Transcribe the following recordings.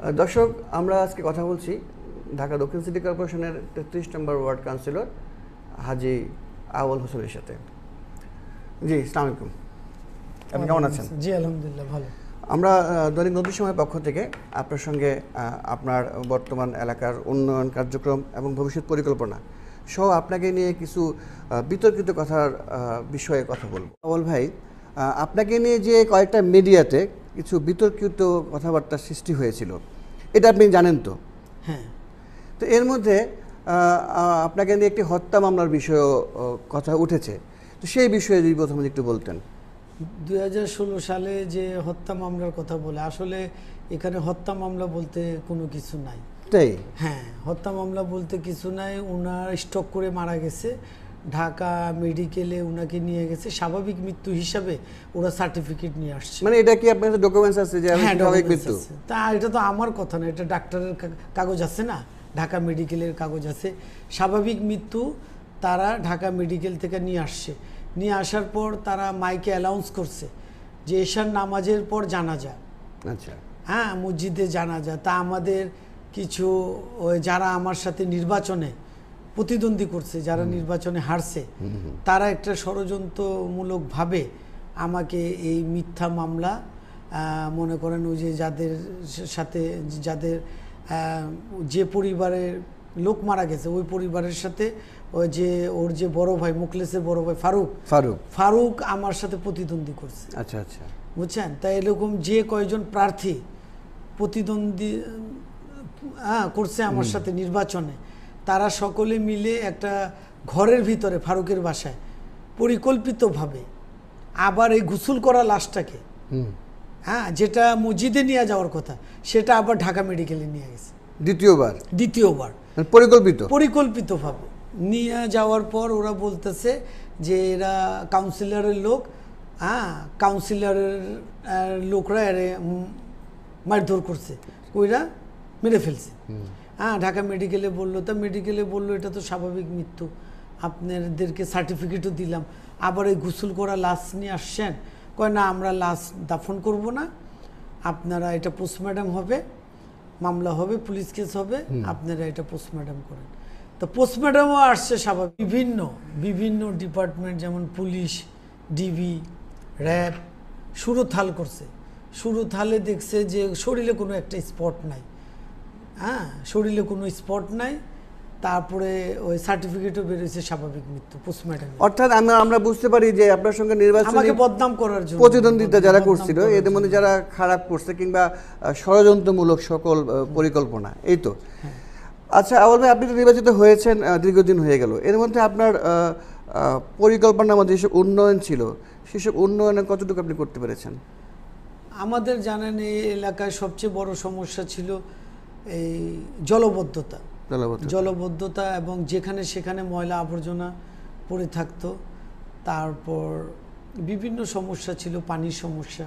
দর্শক, আমরা আজকে কথা বলছি ঢাকা দক্ষিণ সিটি কর্পোরেশনের ৩৩ নম্বর ওয়ার্ড কাউন্সিলর হাজী আউয়াল হোসেনের সাথে। জি, আসসালামু আলাইকুম। আপনি কেমন আছেন? জি, আলহামদুলিল্লাহ ভালো। আমরা দৈনিক নতুন সময়ের পক্ষ থেকে আপনার সঙ্গে আপনার বর্তমান এলাকার উন্নয়ন কার্যক্রম এবং ভবিষ্যৎ পরিকল্পনা সহ আপনাকে নিয়ে কিছু বিতর্কিত কথার বিষয়ে কথা বলব। আউয়াল ভাই, আপনাকে নিয়ে যে কয়েকটা মিডিয়াতে কিছু বিতর্কিত কথাবার্তা সৃষ্টি হয়েছিল, এটা আপনি জানেন তো? হ্যাঁ। তো এর মধ্যে আপনাকে নিয়ে একটি হত্যা মামলার বিষয়েও কথা উঠেছে। তো সেই বিষয়ে যদি প্রথমে একটু বলতেন। 2016 সালে যে হত্যা মামলার কথা বলে, আসলে এখানে হত্যা মামলা বলতে কোনো কিছু নাই। তাই? হ্যাঁ, হত্যা মামলা বলতে কিছু নাই। ওনার স্ট্রোক করে মারা গেছে, ঢাকা মেডিকেলে ওনাকে নিয়ে গেছে, স্বাভাবিক মৃত্যু হিসাবে ওরা সার্টিফিকেট নিয়ে আসছে। মানে এটা কি আপনার কাছে ডকুমেন্টস আছে যে স্বাভাবিক মৃত্যু? তা এটা তো আমার কথা না, এটা ডাক্তারের কাগজ আছে না, ঢাকা মেডিকেলের কাগজ আছে। স্বাভাবিক মৃত্যু তারা ঢাকা মেডিকেল থেকে নিয়ে আসছে। নিয়ে আসার পর তারা মাইকে অ্যানাউন্স করছে যে এশার নামাজের পর জানাজা। আচ্ছা। হ্যাঁ, মসজিদে জানাজা। তা আমাদের কিছু যারা আমার সাথে নির্বাচনে প্রতিদ্বন্দ্বী করছে, যারা নির্বাচনে হারছে, তারা একটা ষড়যন্ত্রমূলকভাবে আমাকে এই মিথ্যা মামলা, মনে করেন ওই যে যাদের সাথে যাদের যে পরিবারের লোক মারা গেছে ওই পরিবারের সাথে ওই যে ওর যে বড় ভাই, মুখলেসের বড় ভাই ফারুক আমার সাথে প্রতিদ্বন্দ্বী করছে। আচ্ছা আচ্ছা, বুঝছেন? তাই এরকম যে কয়জন প্রার্থী প্রতিদ্বন্দ্বী করছে আমার সাথে নির্বাচনে, তারা সকলে মিলে একটা ঘরের ভিতরে ফারুকের বাসায় পরিকল্পিতভাবে আবার এই গোসল করা লাশটাকে, যেটা মসজিদে নিয়ে যাওয়ার কথা, সেটা আবার ঢাকা মেডিকেলে নিয়ে গেছে দ্বিতীয়বার পরিকল্পিতভাবে নিয়ে যাওয়ার পর ওরা বলতেছে যে এরা কাউন্সিলরের লোক, কাউন্সিলরের লোকরা এর মারধর করছে, কইরা মেরে ফেলছে। ঢাকা মেডিকেলে বললো, তা মেডিকেলে বললো এটা তো স্বাভাবিক মৃত্যু, আপনাদেরকে সার্টিফিকেটও দিলাম, আবার এই গোসল করা লাশ নিয়ে আসছেন। কয় না, আমরা লাশ দাফন করব না, আপনারা এটা পোস্টমর্টম হবে, মামলা হবে, পুলিশ কেস হবে, আপনারা এটা পোস্টমর্টম করেন। তো পোস্টমর্টমও আসছে স্বাভাবিক। বিভিন্ন ডিপার্টমেন্ট যেমন পুলিশ, ডিবি, র্যাব সুরথাল করছে। সুরথালে দেখছে যে শরীরে কোনো একটা স্পট নাই, শরীরে কোনো স্পট নাই, তারপরে ওই সার্টিফিকেটও বেরিয়েছে স্বাভাবিক মৃত্যু পোস্টমর্টম। অর্থাৎ আমরা বুঝতে পারি যে আপনার সঙ্গে নির্বাচনী আমাকে বদনাম করার জন্য প্রতিদ্বন্দ্বিতা যারা করছিল, এদের মধ্যে যারা খারাপ করছে কিংবা ষড়যন্ত্রমূলক সকল পরিকল্পনা, এই তো। আচ্ছা আউয়াল ভাই, আপনি তো নির্বাচিত হয়েছেন, দীর্ঘদিন হয়ে গেল। এর মধ্যে আপনার পরিকল্পনার মধ্যে যেসব উন্নয়ন ছিল, সেসব উন্নয়নে কতটুকু আপনি করতে পেরেছেন? আমাদের জানেন এই এলাকায় সবচেয়ে বড় সমস্যা ছিল এই জলবদ্ধতা এবং যেখানে সেখানে ময়লা আবর্জনা পড়ে থাকতো। তারপর বিভিন্ন সমস্যা ছিল, পানির সমস্যা,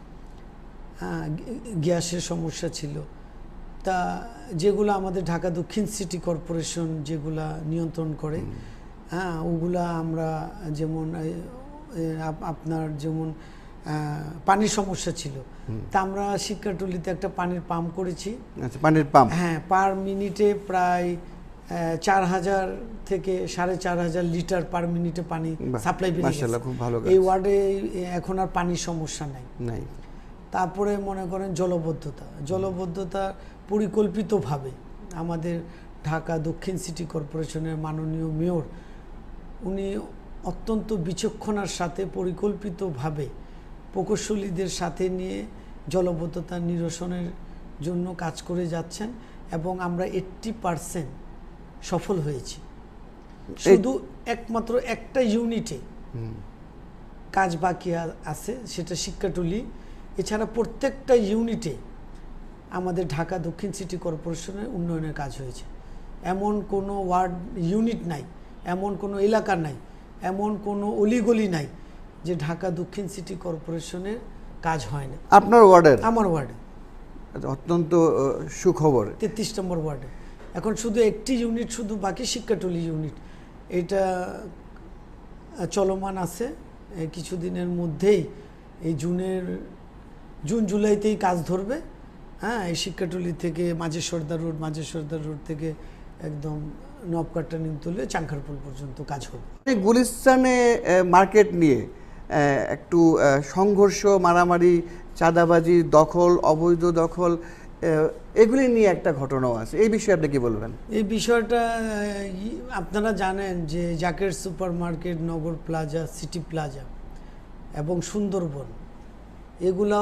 গ্যাসের সমস্যা ছিল। তা যেগুলো আমাদের ঢাকা দক্ষিণ সিটি কর্পোরেশন যেগুলা নিয়ন্ত্রণ করে, ওগুলা আমরা যেমন আপনার যেমন পানির সমস্যা ছিল, তা আমরা শিক্ষাটুলিতে একটা পানির পাম্প করেছি। আচ্ছা, পানির পাম্প? হ্যাঁ, পার মিনিটে প্রায় 4000 থেকে 4500 লিটার পার মিনিটে পানি সাপ্লাই বেরিয়ে গেছে। খুব ভালো। এই ওয়ার্ডে এখন আর পানির সমস্যা নাই। তারপরে মনে করেন জলবদ্ধতা পরিকল্পিতভাবে আমাদের ঢাকা দক্ষিণ সিটি কর্পোরেশনের মাননীয় মেয়র, উনি অত্যন্ত বিচক্ষণার সাথে পরিকল্পিতভাবে প্রকৌশলীদের সাথে নিয়ে জলবদ্ধতা নিরসনের জন্য কাজ করে যাচ্ছেন এবং আমরা 80% সফল হয়েছি। শুধু একমাত্র একটা ইউনিটে কাজ বাকি আছে, সেটা শিক্ষাটুলি। এছাড়া প্রত্যেকটা ইউনিটে আমাদের ঢাকা দক্ষিণ সিটি কর্পোরেশনের উন্নয়নের কাজ হয়েছে। এমন কোনো ওয়ার্ড ইউনিট নাই, এমন কোনো এলাকা নাই, এমন কোনো অলিগলি নাই যে ঢাকা দক্ষিণ সিটি কর্পোরেশনের কাজ হয় না। আপনার ওয়ার্ডের? আমার ওয়ার্ডে। অত্যন্ত সুখবর। 33 নম্বর ওয়ার্ডে এখন শুধু একটি ইউনিট শুধু বাকি, শিক্ষাটুলি ইউনিট। এটা চলমান আছে, কিছুদিনের মধ্যেই এই জুন জুলাইতেই কাজ ধরবে। হ্যাঁ, এই শিক্ষাটুলি থেকে মাঝের সর্দার রোড থেকে একদম নবকাট্টা নিমতলে চাংখারপুল পর্যন্ত কাজ হবে। গুলিস্তানে মার্কেট নিয়ে একটু সংঘর্ষ, মারামারি, চাঁদাবাজি, দখল, অবৈধ দখল, এগুলি নিয়ে একটা ঘটনাও আছে, এই বিষয়ে আপনি কি বলবেন? এই বিষয়টা আপনারা জানেন যে Zaker Super Market, Nagar Plaza, City Plaza এবং সুন্দরবন এগুলা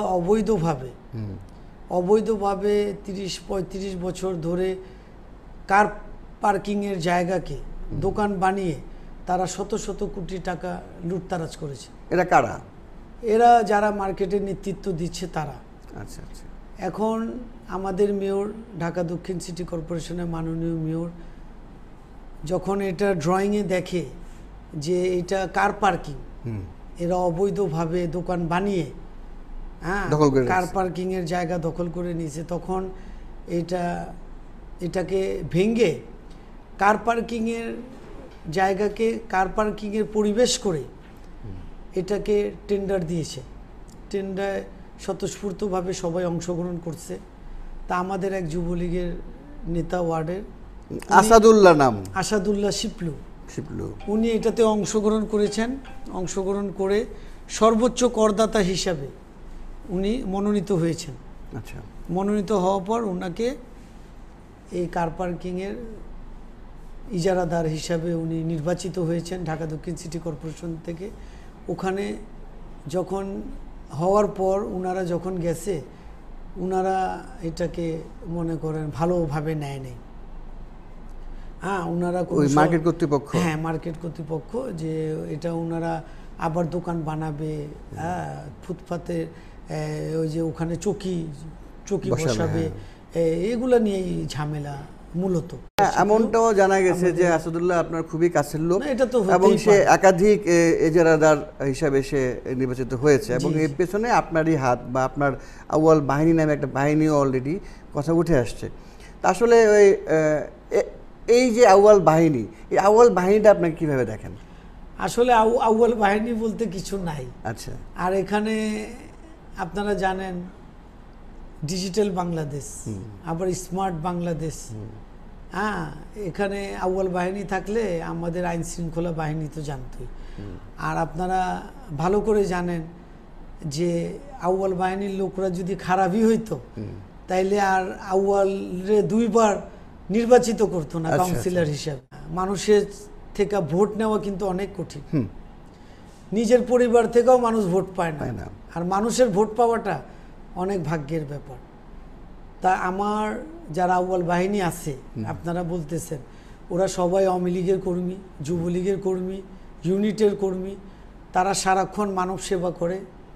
অবৈধভাবে 30-35 বছর ধরে কার পার্কিংয়ের জায়গাকে দোকান বানিয়ে তারা শত শত কোটি টাকা লুটতারাজ করেছে। এরা কারা? এরা যারা মার্কেটের নেতৃত্ব দিচ্ছে তারা। আচ্ছা আচ্ছা। এখন আমাদের মেয়র, ঢাকা দক্ষিণ সিটি কর্পোরেশনের মাননীয় মেয়র যখন এটা ড্রয়িংয়ে দেখে যে এটা কার পার্কিং, এরা অবৈধভাবে দোকান বানিয়ে কার পার্কিংয়ের জায়গা দখল করে নিয়েছে, তখন এটাকে ভেঙে কার পার্কিংয়ের জায়গাকে কার পার্কিংয়ের পরিবেশ করে এটাকে টেন্ডার দিয়েছে। টেন্ডারে স্বতঃস্ফূর্তভাবে সবাই অংশগ্রহণ করছে। তা আমাদের এক যুবলীগের নেতা ওয়ার্ডের আসাদুল্লাহ শিপলু, উনি এটাতে অংশগ্রহণ করেছেন। অংশগ্রহণ করে সর্বোচ্চ করদাতা হিসাবে উনি মনোনীত হয়েছেন। আচ্ছা। মনোনীত হওয়ার পর ওনাকে এই কার পার্কিংয়ের ইজারাদার হিসাবে উনি নির্বাচিত হয়েছেন ঢাকা দক্ষিণ সিটি কর্পোরেশন থেকে। ওখানে যখন হওয়ার পর ওনারা যখন গেছে, ওনারা এটাকে মনে করেন ভালোভাবে নেয় নেই। ওনারা মার্কেট কর্তৃপক্ষ, মার্কেট কর্তৃপক্ষ যে এটা ওনারা আবার দোকান বানাবে, ফুটপাতে ওই যে ওখানে চকি বসাবে, এগুলা নিয়েই ঝামেলা মূলত। এমনটাও জানা গেছে যে আসাদুল্লাহ আপনার খুবই কাছের লোক এবং সে একাধিক ইজারাদার হিসাবে সে নির্বাচিত হয়েছে এবং এর পেছনে আপনারই হাত বা আপনার আউয়াল বাহিনী নামে একটা বাহিনীও অলরেডি কথা উঠে আসছে। আসলে ওই এই যে আউয়াল বাহিনী, এই আউয়াল বাহিনীটা আপনাকে কিভাবে দেখেন? আসলে আউয়াল বাহিনী বলতে কিছু নাই। আচ্ছা। আর এখানে আপনারা জানেন ডিজিটাল বাংলাদেশ, আবার স্মার্ট বাংলাদেশ। এখানে আউয়াল বাহিনী থাকলে আমাদের আইন শৃঙ্খলা বাহিনী তো জানতোই। আর আপনারা ভালো করে জানেন যে আউয়াল বাহিনীর লোকরা যদি খারাপই হইতো তাইলে আর আউয়ালরে 2 বার নির্বাচিত করতো না কাউন্সিলর হিসেবে। মানুষের থেকে ভোট নেওয়া কিন্তু অনেক কঠিন। নিজের পরিবার থেকেও মানুষ ভোট পায় না, আর মানুষের ভোট পাওয়াটা অনেক ভাগ্যের ব্যাপার। তা আমার যারা আউয়াল বাহিনী আছে আপনারা বলতেছেন, ওরা সবাই আওয়ামী লীগের কর্মী, যুবলীগের কর্মী, ইউনিটের কর্মী। তারা সারাক্ষণ মানব সেবা করে।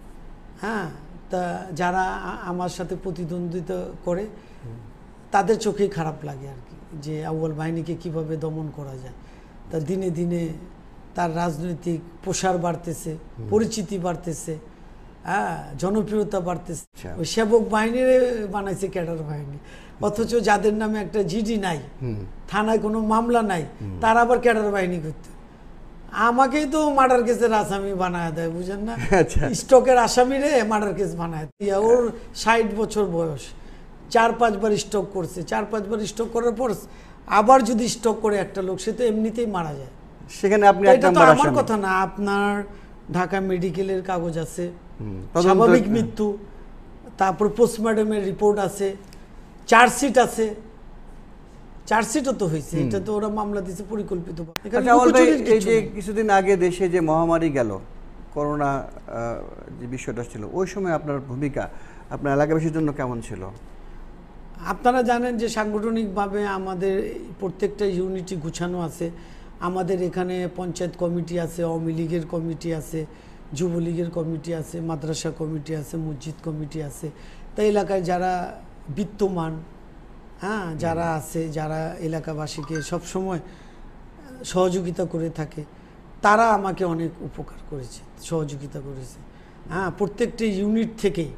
তা যারা আমার সাথে প্রতিদ্বন্দ্বিতা করে তাদের চোখেই খারাপ লাগে আর কি, যে আউয়াল বাহিনীকে কিভাবে দমন করা যায়। তা দিনে দিনে তার রাজনৈতিক প্রসার বাড়তেছে, পরিচিতি বাড়তেছে, জনপ্রিয়তা বাড়তেছে। ওই সেবক বাহিনীর বানাইছে ক্যাডার বাহিনী, অথচ যাদের নামে একটা জিডি নাই, থানায় কোনো মামলা নাই, তার আবার ক্যাডার বাহিনী করতে। আমাকেই তো মার্ডার কেসের আসামি বানায় দেয়, বুঝেন না? স্টকের আসামিরে মার্ডার কেস বানায় দেয়। ওর 60 বছর বয়স, 4-5 বার স্টক করছে। 4-5 বার স্টক করার পর আবার যদি স্টক করে একটা লোক, সে তো এমনিতেই মারা যায়। সেখানে আপনি এটা তো আমার কথা না, আপনার ঢাকা মেডিকেলের কাগজ আছে, স্বাভাবিক মৃত্যু, তারপর পোস্টমর্টমের রিপোর্ট আছে, চার্জশিট আছে। চার্জশিটও তো হয়েছে, এটা তো ওরা মামলা দিয়েছে পরিকল্পিত। এই যে কিছুদিন আগে দেশে যে মহামারী গেল, করোনা যে বিষয়টা ছিল, ওই সময় আপনার ভূমিকা আপনার এলাকাবাসীর জন্য কেমন ছিল? আপনারা জানেন যে সাংগঠনিকভাবে আমাদের প্রত্যেকটা ইউনিটি গুছানো আছে। আমাদের এখানে পঞ্চায়েত কমিটি আছে, আওয়ামী লীগের কমিটি আছে, যুবলীগের কমিটি আছে, মাদ্রাসা কমিটি আছে, মসজিদ কমিটি আছে। তাই এলাকায় যারা বিত্তমান যারা আছে, যারা এলাকাবাসীকে সবসময় সহযোগিতা করে থাকে, তারা আমাকে অনেক উপকার করেছে, সহযোগিতা করেছে। প্রত্যেকটি ইউনিট থেকেই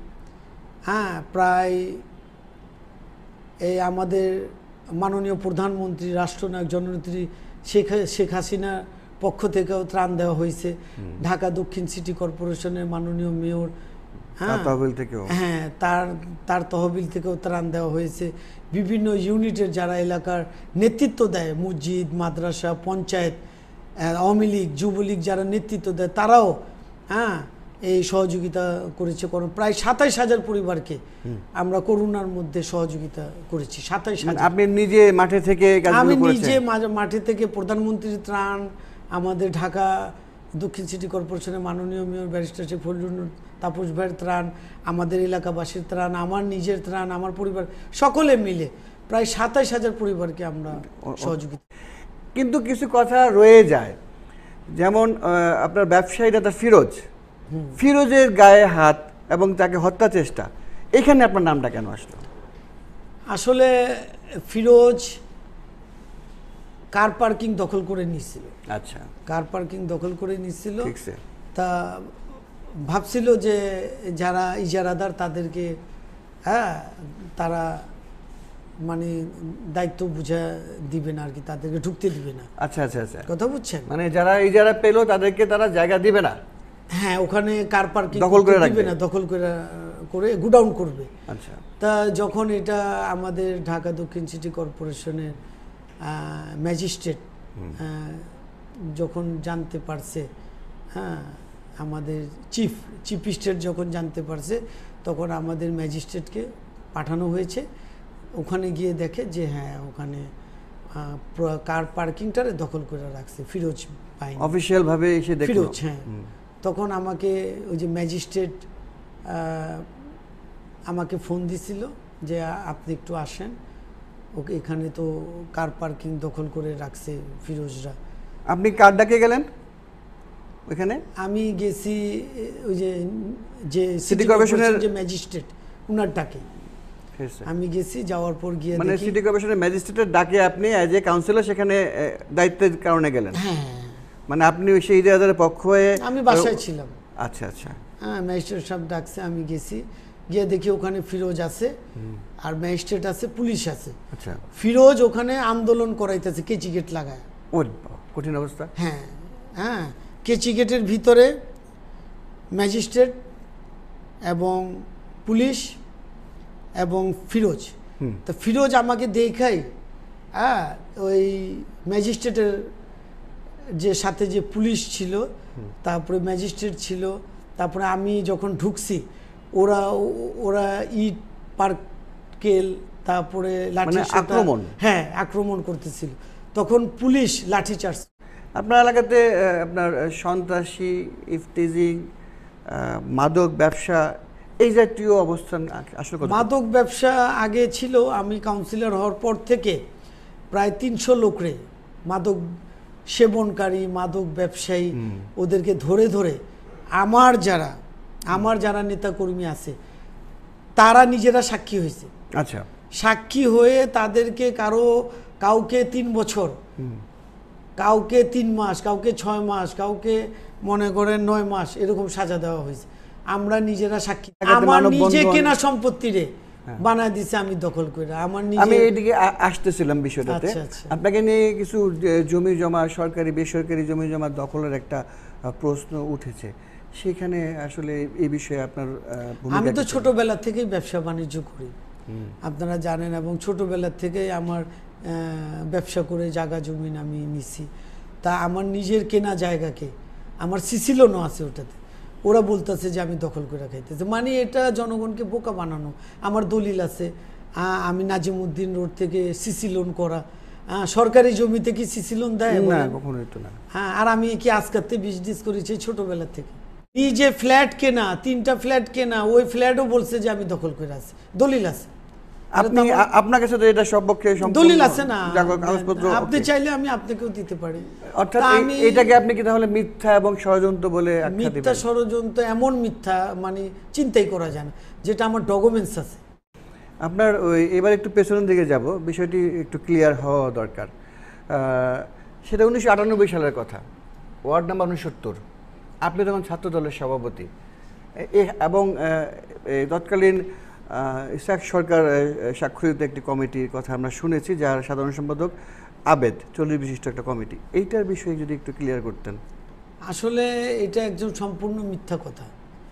প্রায় এই আমাদের মাননীয় প্রধানমন্ত্রী, রাষ্ট্রনায়ক জননেত্রী শেখ হাসিনার পক্ষ থেকেও ত্রাণ দেওয়া হয়েছে। ঢাকা দক্ষিণ সিটি কর্পোরেশনের মাননীয় মেয়র হ্যাঁ তহবিল থেকেও, হ্যাঁ তার তহবিল থেকেও ত্রাণ দেওয়া হয়েছে। বিভিন্ন ইউনিটের যারা এলাকার নেতৃত্ব দেয়, মসজিদ, মাদ্রাসা, পঞ্চায়েত, আওয়ামী লীগ, যুবলীগ যারা নেতৃত্ব দেয় তারাও এই সহযোগিতা করেছে। প্রায় ২৭,০০০ পরিবারকে আমরা করোনার মধ্যে সহযোগিতা করেছি। ২৭,০০০। আপনি নিজে মাঠে থেকে আমি নিজে মাঠে থেকে প্রধানমন্ত্রীর ত্রাণ, আমাদের ঢাকা দক্ষিণ সিটি কর্পোরেশনের মাননীয় মেয়র ব্যারিস্টার শেখ ফজলুল তাপস ভাইয়ের ত্রাণ, আমাদের এলাকাবাসীর ত্রাণ, আমার নিজের ত্রাণ, আমার পরিবার সকলে মিলে প্রায় ২৭,০০০ পরিবারকে আমরা সহযোগিতা। কিন্তু কিছু কথা রয়ে যায়, যেমন আপনার ব্যবসায়ী দাদা ফিরোজের গায়ে হাত এবং তাকে হত্যা চেষ্টা, এখানে আপনার নামটা কেন আসলো? আসলে ফিরোজ কার পার্কিং দখল করে নিচ্ছিল। আচ্ছা, কার পার্কিং দখল করে নিচ্ছিল, ঠিকছে। তা ভাবছিল যে যারা ইজারাদার তাদেরকে তারা মানে দায়িত্ব বুঝা দিবে না আর কি, তাদেরকে ঢুকতে দিবে না। আচ্ছা আচ্ছা আচ্ছা, কথা বুঝছেন? মানে যারা ইজারা পেলো তাদেরকে তারা জায়গা দিবে না। হ্যাঁ, ওখানে কার পার্কিং দখল করে দিবে না, দখল করে গুডাউন করবে। আচ্ছা, তা যখন এটা আমাদের ঢাকা দক্ষিণ সিটি কর্পোরেশনের ম্যাজিস্ট্রেট যখন জানতে পারছে, আমাদের চিফ স্টেট যখন জানতে পারছে, তখন আমাদের ম্যাজিস্ট্রেটকে পাঠানো হয়েছে। ওখানে গিয়ে দেখে যে হ্যাঁ, ওখানে কার পার্কিংটারে দখল করে রাখছে ফিরোজ পাইনি, অফিসিয়াল ভাবে এসে দেখলো ফিরোজ। হ্যাঁ, তখন আমাকে ওই যে ম্যাজিস্ট্রেট আমাকে ফোন দিছিল যে আপনি একটু আসেন, ওকে এখানে তো কার পার্কিং দখল করে রাখছে ফিরোজরা। আপনি কার ডাকে গেলেন ওইখানে? আমি গেছি ওই যে সিটি কর্পোরেশনের যে ম্যাজিস্ট্রেট, উনার ডাকে আমি গেছি। যাওয়ার পর গিয়ে মানে সিটি কর্পোরেশনের ম্যাজিস্ট্রেটের ডাকে আপনি অ্যাজ এ কাউন্সিলর সেখানে দায়িত্বের কারণে গেলেন? হ্যাঁ, মানে আপনি সেই ইজারাদারের পক্ষ হয়ে? আমি বাসায় ছিলাম। আচ্ছা আচ্ছা, হ্যাঁ, ম্যাজিস্ট্রেট সাহেব ডাকছে, আমি গেছি। গিয়ে দেখি ওখানে ফিরোজ আছে, আর ম্যাজিস্ট্রেট আছে, পুলিশ আছে। আচ্ছা, ফিরোজ ওখানে আন্দোলন করাইতেছে কেচি গেট লাগায়। ও কঠিন অবস্থা। হ্যাঁ হ্যাঁ, কেচি গেটের ভিতরে ম্যাজিস্ট্রেট এবং পুলিশ এবং ফিরোজ। তো ফিরোজ আমাকে দেখাই ওই ম্যাজিস্ট্রেটের যে সাথে যে পুলিশ ছিল, তারপরে ম্যাজিস্ট্রেট ছিল, তারপরে আমি যখন ঢুকছি ওরা ইট পার্কেল তারপরে লাঠি আক্রমণ, হ্যাঁ আক্রমণ করতেছিল। তখন পুলিশ লাঠি চার্জ। আপনার এলাকাতে আপনার সন্ত্রাসী, ইফতিজিং, মাদক ব্যবসা এই জাতীয় অবস্থান আসলে? মাদক ব্যবসা আগে ছিল, আমি কাউন্সিলর হওয়ার পর থেকে প্রায় ৩০০ লোকরে মাদক সেবনকারী, মাদক ব্যবসায়ী, ওদেরকে ধরে ধরে আমার যারা নেতাকর্মী আছে তারা নিজেরা সাক্ষী হয়েছে। আচ্ছা, সাক্ষী হয়ে তাদেরকে কাউকে ৩ বছর, কাউকে 3 মাস, কাউকে 6 মাস, কাউকে মনে করেন 9 মাস এরকম সাজা দেওয়া হয়েছে। আমরা নিজেরা সাক্ষী। আমার নিজে কেনা সম্পত্তি রে বানায় দিছে আমি দখল করে। আমি এইদিকে আসতেছিলাম বিষয়টাতে। আপনাকে নিয়ে কিছু জমি জমা, সরকারি বেসরকারি জমি জমা দখলের একটা প্রশ্ন উঠেছে, সেখানে আসলে এই বিষয়ে আপনার ভূমিকা? আমি তো ছোটবেলা থেকেই ব্যবসা বাণিজ্য করি, আপনারা জানেন, এবং ছোটবেলা থেকেই আমার ব্যবসা করে জায়গা জমিন আমি নিছি। তা আমার নিজের কেনা জায়গাকে আমার সিসি লোনও আছে, ওটাতে ওরা বলতেছে যে আমি দখল করে খাইতেছে। মানে এটা জনগণকে বোকা বানানো। আমার দলিল আছে, আমি নাজিমউদ্দিন রোড থেকে সিসি লোন করা। সরকারি জমিতে কি সিসি লোন দেয়? না, কখনোই তো না। হ্যাঁ, আর আমি কি আজকাতে বিজনেস করেছি ছোটবেলা থেকে। এই যে ফ্ল্যাট কেনা, 3টা ফ্ল্যাট কেনা, ওই ফ্ল্যাটও বলছে যে আমি দখল করে আছি, দলিল আছে। আপনার কাছে তো এটা সবপক্ষে দলিল আছে না, কাগজপত্র আপনি চাইলে আমি আপনাকেও দিতে পারি। অর্থাৎ এটাকে আপনি কি তাহলে মিথ্যা এবং ষড়যন্ত্র বলে আখ্যা দিবেন? মিথ্যা ষড়যন্ত্র, এমন মিথ্যা মানে চিন্তাই করা যায় না, যেটা আমার ডকুমেন্টস আছে। আপনার এবার একটু পেছনের দিকে যাব, বিষয়টি একটু ক্লিয়ার হওয়া দরকার। সেটা 1998 সালের কথা, ওয়ার্ড নাম্বার 69। আপনি তখন ছাত্র দলের সভাপতি এবং তৎকালীন ইসহাক সরকার স্বাক্ষরিত একটি কমিটির কথা আমরা শুনেছি, যার সাধারণ সম্পাদক আবেদ, 40 বিশিষ্ট একটা কমিটি। এইটার বিষয়ে যদি একটু ক্লিয়ার করতেন। আসলে এটা একজন সম্পূর্ণ মিথ্যা কথা।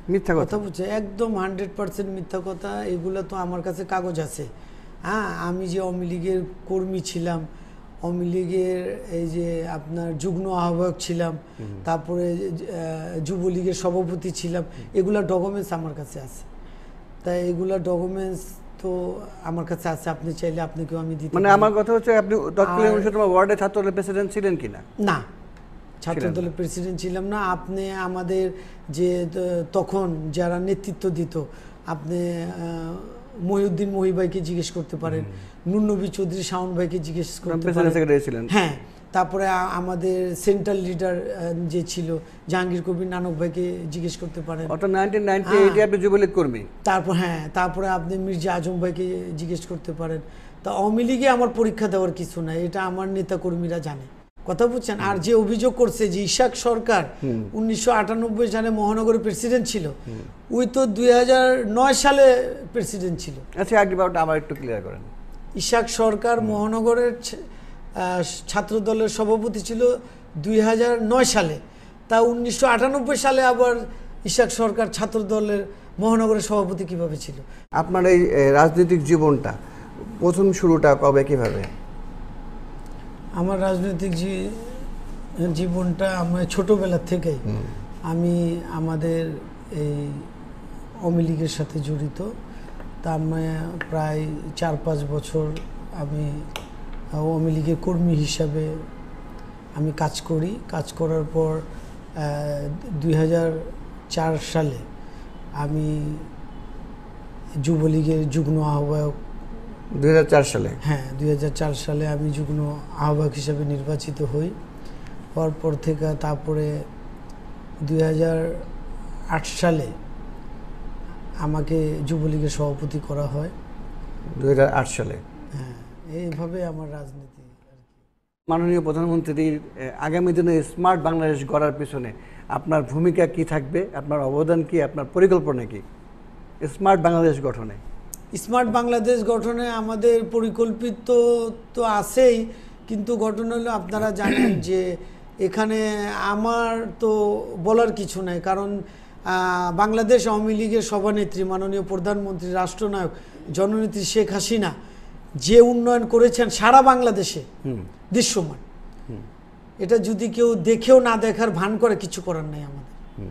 মিথ্যা কথা বুঝছে, একদম 100% মিথ্যা কথা। এগুলো তো আমার কাছে কাগজ আছে। হ্যাঁ, আমি যে আওয়ামী লীগের কর্মী ছিলাম, আওয়ামী লীগের এই যে আপনার যুগ্ম আহ্বায়ক ছিলাম, তারপরে যুবলীগের সভাপতি ছিলাম, এগুলা ডকুমেন্টস আমার কাছে আছে। তাই এগুলা ডকুমেন্টস তো আমার কাছে আছে, আপনি চাইলে আপনাকেও আমি দিতে মানে আমার কথা হচ্ছে আপনি তৎকালীন 19তম ওয়ার্ডে ছাত্রদলের প্রেসিডেন্ট ছিলেন কিনা? না, ছাত্রদলের প্রেসিডেন্ট ছিলাম না। আপনি আমাদের যে তখন যারা নেতৃত্ব দিত, আপনি মহিউদ্দিন মহি ভাইকে জিজ্ঞেস করতে পারেন, নুরনবী চৌধুরী শাওন ভাইকে জিজ্ঞেস করতে পারেন। হ্যাঁ, তারপরে আমাদের সেন্ট্রাল লিডার যে ছিল জাহাঙ্গীর কবির নানক ভাইকে জিজ্ঞেস করতে পারেন। অর্থাৎ 1998 আপনি যুবলীগ কর্মী। তারপর হ্যাঁ, তারপরে আপনি মির্জা আজম ভাইকে জিজ্ঞেস করতে পারেন। তা আওয়ামী লীগে আমার পরীক্ষা দেওয়ার কিছু নাই, এটা আমার নেতা কর্মীরা জানে। কথা বুঝছেন? আর যে অভিযোগ করছে যে ইশাক সরকার 1998 সালে মহানগরের প্রেসিডেন্ট ছিল, ওই তো 2009 সালে প্রেসিডেন্ট ছিল। আচ্ছা, আগে আবার একটু ক্লিয়ার করেন। ইশাক সরকার মহানগরের ছাত্র দলের সভাপতি ছিল 2009 সালে। তা 1998 সালে আবার ইশাক সরকার ছাত্র দলের মহানগরের সভাপতি কিভাবে ছিল? আপনার এই রাজনৈতিক জীবনটা প্রথম শুরুটা কবে, কিভাবে? আমার রাজনৈতিক জীবনটা আমার ছোটোবেলা থেকেই আমি আমাদের এই আওয়ামী লীগের সাথে জড়িত। তা আমি প্রায় 4-5 বছর আমি আওয়ামী লীগের কর্মী হিসাবে আমি কাজ করি। কাজ করার পর 2004 সালে আমি যুবলীগের যুগ্ম আহ্বায়ক। 2004 সালে? হ্যাঁ, 2004 সালে আমি যুগ্ম আহ্বায়ক হিসাবে নির্বাচিত হই। হওয়ার পর থেকে তারপরে 2008 সালে আমাকে যুবলীগের সভাপতি করা হয়। 2008 সালে? হ্যাঁ, এইভাবে আমার রাজনীতি। মাননীয় প্রধানমন্ত্রীর আগামী দিনে স্মার্ট বাংলাদেশ গড়ার পিছনে আপনার ভূমিকা কি থাকবে, আপনার অবদান কি, আপনার পরিকল্পনা কি স্মার্ট বাংলাদেশ গঠনে? স্মার্ট বাংলাদেশ গঠনে আমাদের পরিকল্পিত তো আছেই, কিন্তু ঘটনা হলো আপনারা জানেন যে এখানে আমার তো বলার কিছু নাই। কারণ বাংলাদেশ আওয়ামী লীগের সভানেত্রী মাননীয় প্রধানমন্ত্রী রাষ্ট্রনায়ক জননেত্রী শেখ হাসিনা যে উন্নয়ন করেছেন সারা বাংলাদেশে দৃশ্যমান, এটা যদি কেউ দেখেও না দেখার ভান করে, কিছু করার নাই আমাদের।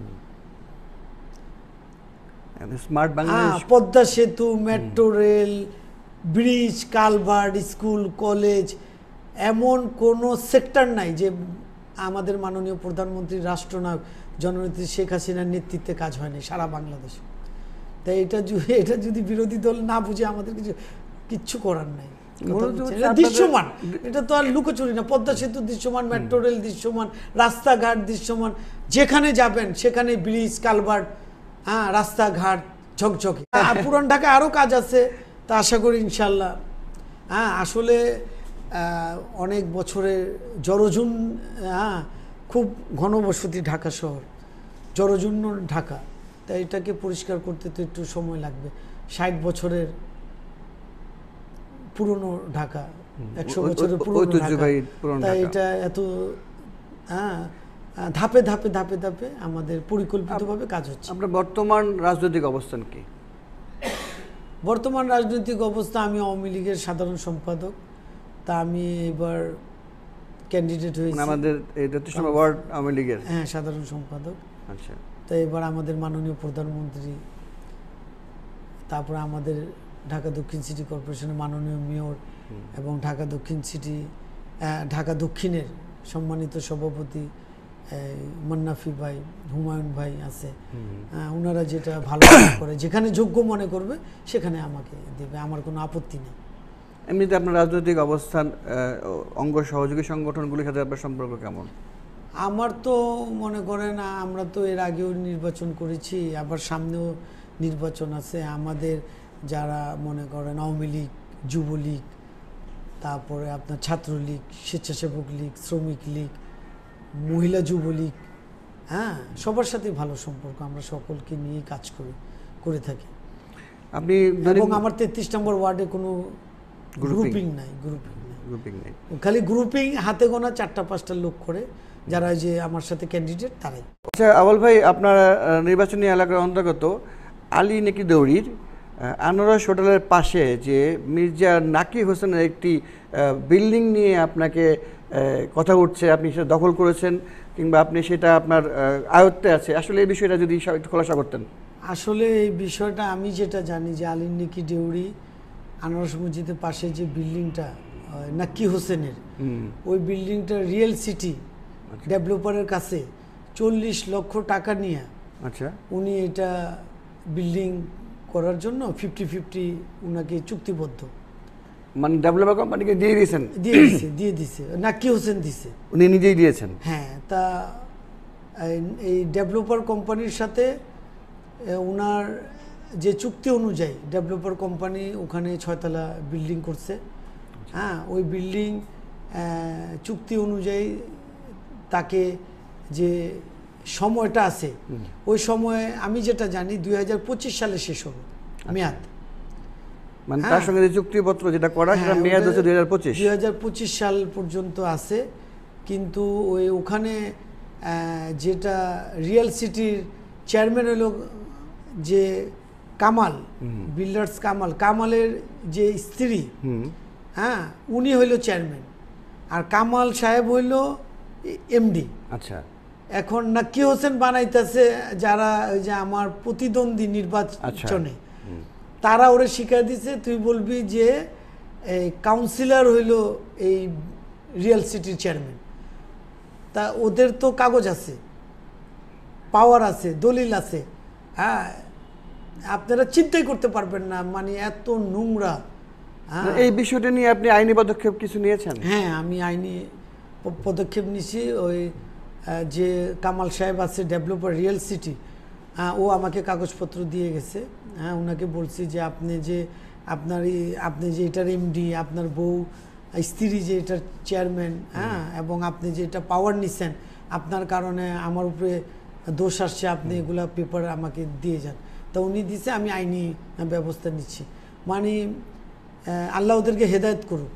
স্মার্ট বাংলাদেশ, পদ্মা সেতু, metro rail, bridge, culvert, school, college, এমন কোনো সেক্টর নাই যে আমাদের মাননীয় প্রধানমন্ত্রী রাষ্ট্রনায়ক জননেত্রী শেখ হাসিনার নেতৃত্বে কাজ হয়নি সারা বাংলাদেশে। তাই এটা যদি বিরোধী দল না বুঝে, আমাদের কিচ্ছু করার নাই। দৃশ্যমান, এটা তো আর লুকোচুরি না। পদ্মা সেতু দৃশ্যমান, মেট্রো রেল দৃশ্যমান, রাস্তাঘাট দৃশ্যমান, যেখানে যাবেন সেখানে ব্রিজ, কালভার্ট, হ্যাঁ, রাস্তাঘাট ঝকঝকে। আর পুরান ঢাকা আরও কাজ আছে, তা আশা করি ইনশাল্লাহ। হ্যাঁ, আসলে অনেক বছরের জরজুন, হ্যাঁ, খুব ঘনবসতি ঢাকা শহর, জরজুন্ন ঢাকা। তাই এটাকে পরিষ্কার করতে তো একটু সময় লাগবে। 60 বছরের পুরনো ঢাকা, 100 বছরের পুরনো ঢাকা। তাই এটা এত ধাপে ধাপে ধাপে ধাপে আমাদের পরিকল্পিতভাবে কাজ হচ্ছে। আপনার বর্তমান রাজনৈতিক অবস্থান কি? বর্তমান রাজনৈতিক অবস্থা, আমি আওয়ামী লীগের সাধারণ সম্পাদক। তা আমি এবার ক্যান্ডিডেট হয়েছি আমাদের এই 33 নম্বর ওয়ার্ড আওয়ামী লীগের। হ্যাঁ, সাধারণ সম্পাদক। আচ্ছা। তো এবার আমাদের মাননীয় প্রধানমন্ত্রী, তারপরে আমাদের ঢাকা দক্ষিণ সিটি কর্পোরেশনের মাননীয় মেয়র এবং ঢাকা দক্ষিণের সম্মানিত সভাপতি মান্নাফি ভাই, হুমায়ুন ভাই আছে। ওনারা যেটা ভালো করে, যেখানে যোগ্য মনে করবে সেখানে আমাকে দেবে, আমার কোনো আপত্তি নেই। এমনিতে আপনার রাজনৈতিক অবস্থান, অঙ্গ সহযোগী সংগঠনগুলির সাথে আপনার সম্পর্ক কেমন? আমার তো মনে করেন, আমরা তো এর আগেও নির্বাচন করেছি, আবার সামনেও নির্বাচন আছে। আমাদের যারা মনে করেন আওয়ামী লীগ, যুবলীগ, তারপরে আপনার ছাত্রলীগ, স্বেচ্ছাসেবক লীগ, শ্রমিক লীগ, মহিলা যুবলীগ, হ্যাঁ, সবার সাথে ভালো সম্পর্ক। আমরা সকলকে নিয়েই কাজ করে থাকি। আপনি এবং আমার 33 নম্বর ওয়ার্ডে কোনো গ্রুপিং নাই। খালি গ্রুপিং হাতে গোনা 4-5টা লোক করে, যারা যে আমার সাথে ক্যান্ডিডেট তারাই। আচ্ছা আওয়াল ভাই, আপনার নির্বাচনী এলাকার অন্তর্গত আলী নেকি দৌড়ির আনারস হোটেলের পাশে যে মির্জা নাকি হোসেনের একটি বিল্ডিং নিয়ে আপনাকে কথা উঠছে, আপনি সেটা দখল করেছেন কিংবা আপনি সেটা আপনার আয়ত্তে আছে, আসলে এই বিষয়টা যদি একটু খোলাসা করতেন। আসলে এই বিষয়টা আমি যেটা জানি যে আলী নেকি দেউড়ি আনারস মসজিদের পাশে যে বিল্ডিংটা নাকি হোসেনের, ওই বিল্ডিংটা রিয়েল সিটি ডেভেলপারের কাছে 40 লক্ষ টাকা নিয়ে আচ্ছা উনি এটা বিল্ডিং করার জন্য 50-50 উনাকে চুক্তিবদ্ধ, মানে ডেভেলপার কোম্পানিকে দিয়ে দিয়েছেন? দিয়ে দিছে নাকি হোসেন দিছে, উনি নিজেই দিয়েছেন? হ্যাঁ। তা এই ডেভেলপার কোম্পানির সাথে ওনার যে চুক্তি অনুযায়ী ডেভেলপার কোম্পানি ওখানে 6 তলা বিল্ডিং করছে। হ্যাঁ, ওই বিল্ডিং চুক্তি অনুযায়ী তাকে যে সময়টা আছে ওই সময়ে আমি যেটা জানি 2025 সালে শেষ হবে মেয়াদ। মানে তার সঙ্গে যে চুক্তিপত্র যেটা করা সেটা মেয়াদ হচ্ছে 2025 সাল পর্যন্ত আছে। কিন্তু ওখানে যেটা রিয়েল সিটির চেয়ারম্যান হলো যে কামাল বিল্ডার্স, কামালের যে স্ত্রী, হ্যাঁ, উনি হইল চেয়ারম্যান আর কামাল সাহেব হইল এমডি। আচ্ছা, এখন নাকি হোসেন বানাইতেছে যারা ওই যে আমার প্রতিদ্বন্দ্বী নির্বাচনে, তারা ওরে শিখাই দিছে তুই বলবি যে কাউন্সিলর হইল এই রিয়েল সিটির চেয়ারম্যান। তা ওদের তো কাগজ আছে, পাওয়ার আছে, দলিল আছে। হ্যাঁ, আপনারা চিন্তাই করতে পারবেন না, মানে এত নোংরা। এই বিষয়টা নিয়ে আপনি আইনি পদক্ষেপ কিছু নিয়েছেন? হ্যাঁ, আমি আইনি পদক্ষেপ নিছি। ওই যে কামাল সাহেব আছে ডেভেলপার রিয়েল সিটি, ও আমাকে কাগজপত্র দিয়ে গেছে। হ্যাঁ, ওনাকে বলছি যে আপনি যে আপনি যে এটার এমডি, আপনার বউ স্ত্রী যে এটার চেয়ারম্যান, হ্যাঁ, এবং আপনি যে এটা পাওয়ার নিছেন, আপনার কারণে আমার উপরে দোষ আসছে, আপনি এগুলা পেপার আমাকে দিয়ে যান। তা উনি দিছে, আমি আইনি ব্যবস্থা নিচ্ছি। মানে আল্লাহ ওদেরকে হেদায়েত করুক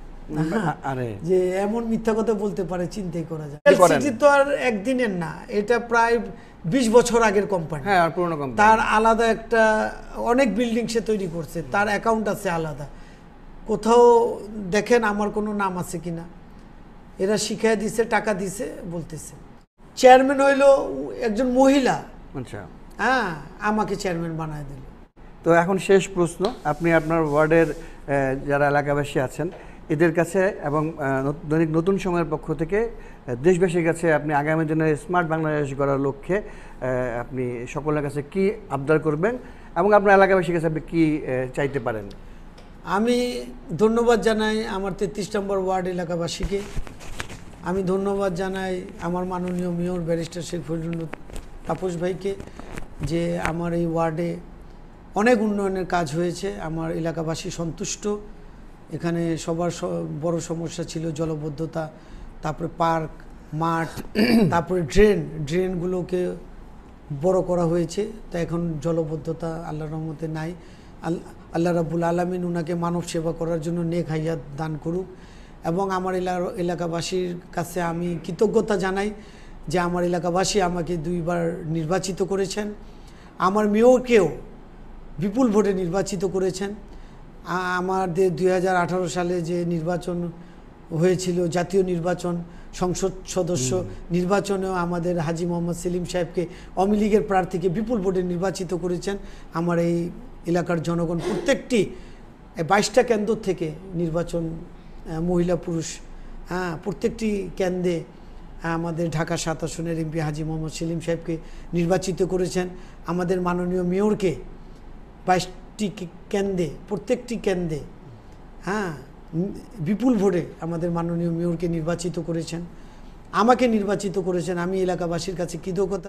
যে এমন মিথ্যা কথা বলতে পারে, চিন্তাই করা যায়। সিটি তো আর একদিনের না, এটা প্রায় 20 বছর আগের কোম্পানি। হ্যাঁ, আর পুরনো কোম্পানি। তার আলাদা একটা অনেক বিল্ডিং সে তৈরি করছে, তার অ্যাকাউন্ট আছে আলাদা। কোথাও দেখেন আমার কোনো নাম আছে কিনা, এরা শিখাই দিছে, টাকা দিছে বলতেছে। চেয়ারম্যান হইল একজন মহিলা। আচ্ছা, হ্যাঁ, আমাকে চেয়ারম্যান বানায় দিল। তো এখন শেষ প্রশ্ন, আপনি আপনার ওয়ার্ডের যারা এলাকাবাসী আছেন এদের কাছে এবং দৈনিক নতুন সময়ের পক্ষ থেকে দেশবাসীর কাছে আপনি আগামী দিনে স্মার্ট বাংলাদেশ গড়ার লক্ষ্যে আপনি সকলের কাছে কি আবদার করবেন এবং আপনার এলাকাবাসীর কাছে আপনি কি চাইতে পারেন? আমি ধন্যবাদ জানাই আমার 33 নম্বর ওয়ার্ড এলাকাবাসীকে। আমি ধন্যবাদ জানাই আমার মাননীয় মেয়র ব্যারিস্টার শেখ ফজলুল তাপস ভাইকে, যে আমার এই ওয়ার্ডে অনেক উন্নয়নের কাজ হয়েছে, আমার এলাকাবাসী সন্তুষ্ট। এখানে সবার বড় সমস্যা ছিল জলবদ্ধতা, তারপরে পার্ক, মাঠ, তারপরে ড্রেনগুলোকে বড় করা হয়েছে। তা এখন জলবদ্ধতা আল্লাহর রহমতে নাই। আল্লাহ রাব্বুল আলামিন ওনাকে মানব সেবা করার জন্য নেক হায়াত দান করুক। এবং আমার এলাকাবাসীর কাছে আমি কৃতজ্ঞতা জানাই যে আমার এলাকাবাসী আমাকে 2 বার নির্বাচিত করেছেন, আমার মেয়রকেও বিপুল ভোটে নির্বাচিত করেছেন। আমাদের 2018 সালে যে নির্বাচন হয়েছিল, জাতীয় নির্বাচন, সংসদ সদস্য নির্বাচনেও আমাদের হাজী মোহাম্মদ সেলিম সাহেবকে আওয়ামী লীগের প্রার্থীকে বিপুল ভোটে নির্বাচিত করেছেন আমার এই এলাকার জনগণ। প্রত্যেকটি 22টা কেন্দ্র থেকে নির্বাচন, মহিলা পুরুষ, হ্যাঁ, প্রত্যেকটি কেন্দ্রে আমাদের ঢাকা 7 আসনের এমপি হাজী মোহাম্মদ সেলিম সাহেবকে নির্বাচিত করেছেন। আমাদের মাননীয় মেয়রকে 22টি কেন্দ্রে, প্রত্যেকটি কেন্দ্রে, হ্যাঁ, বিপুল ভোটে আমাদের মাননীয় মেয়রকে নির্বাচিত করেছেন, আমাকে নির্বাচিত করেছেন। আমি এলাকাবাসীর কাছে কৃতজ্ঞতা,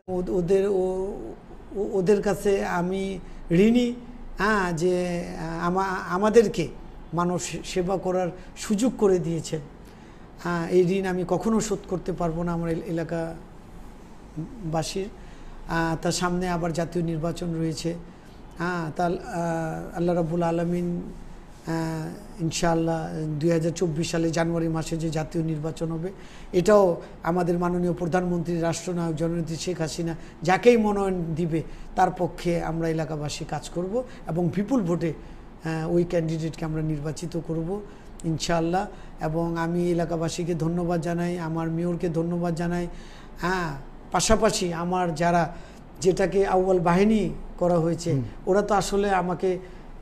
ওদের কাছে আমি ঋণী, হ্যাঁ, যে আমাদেরকে মানব সেবা করার সুযোগ করে দিয়েছেন। হ্যাঁ, এই ঋণ আমি কখনো শোধ করতে পারবো না আমার এলাকাবাসীর। তার সামনে আবার জাতীয় নির্বাচন রয়েছে। হ্যাঁ, তা আল্লাহ রাব্বুল আলামিন ইনশাআল্লাহ 2024 সালে জানুয়ারি মাসে যে জাতীয় নির্বাচন হবে, এটাও আমাদের মাননীয় প্রধানমন্ত্রী রাষ্ট্রনায়ক জননেত্রী শেখ হাসিনা যাকেই মনোনয়ন দিবে তার পক্ষে আমরা এলাকাবাসী কাজ করব এবং বিপুল ভোটে ওই ক্যান্ডিডেটকে আমরা নির্বাচিত করব ইনশাআল্লাহ। এবং আমি এলাকাবাসীকে ধন্যবাদ জানাই, আমার মেয়রকে ধন্যবাদ জানাই। পাশাপাশি আমার যারা যেটাকে আউয়াল বাহিনী করা হয়েছে, ওরা তো আসলে আমাকে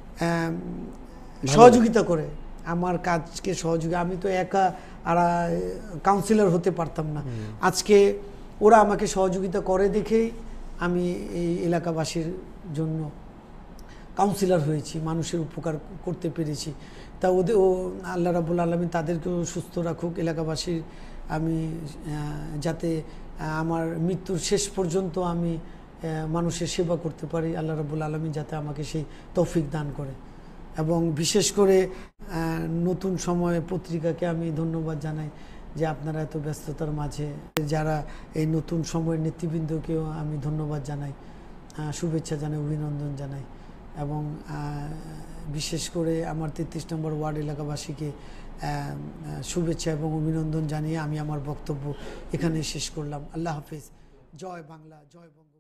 সহযোগিতা করে, আমার কাজকে আমি তো একা আর কাউন্সিলর হতে পারতাম না। আজকে ওরা আমাকে সহযোগিতা করে দেখেই আমি এই এলাকাবাসীর জন্য কাউন্সিলর হয়েছি, মানুষের উপকার করতে পেরেছি। তা ও আল্লাহ রাব্বুল আলামিন তাদেরকেও সুস্থ রাখুক, এলাকাবাসীর আমি যাতে আমার মৃত্যুর শেষ পর্যন্ত আমি মানুষের সেবা করতে পারি, আল্লাহ রাব্বুল আলামিন যাতে আমাকে সেই তৌফিক দান করে। এবং বিশেষ করে নতুন সময় পত্রিকাকে আমি ধন্যবাদ জানাই যে আপনারা এত ব্যস্ততার মাঝে, যারা এই নতুন সময়ের নেতৃবৃন্দকেও আমি ধন্যবাদ জানাই, শুভেচ্ছা জানাই, অভিনন্দন জানাই। এবং বিশেষ করে আমার 33 নম্বর ওয়ার্ড এলাকাবাসীকে শুভেচ্ছা এবং অভিনন্দন জানিয়ে আমি আমার বক্তব্য এখানেই শেষ করলাম। আল্লাহ হাফেজ। জয় বাংলা, জয় বঙ্গ।